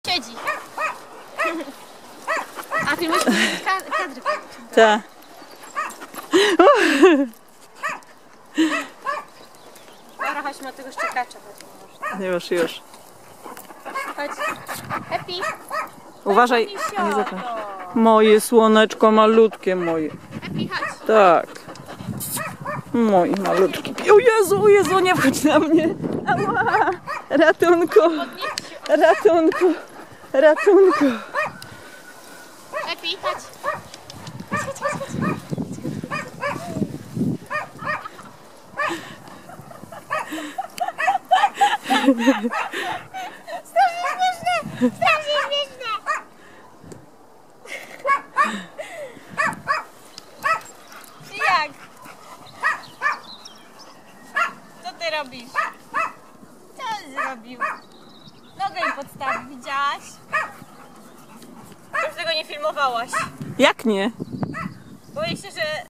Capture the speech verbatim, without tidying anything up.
Siedzi. A ty musisz kadry. Tak. Dobra, chodźmy do tego szczekacza. Już, już. Chodź. Happy. Uważaj, nie zapraszam. Moje słoneczko malutkie moje. Happy, chodź. Tak. Moje malutki. O Jezu, o Jezu, nie wchodź na mnie. Ała. Ratunku. Ratunku. Ratunku. Happy, chodź. Chodź, chodź, chodź, chodź. Strasznie śmieszne! Strasznie śmieszne! Jak? Co ty robisz? Co on zrobił? Nogę im podstawił, widziałaś? Już tego nie filmowałaś. Jak nie? Boję się, że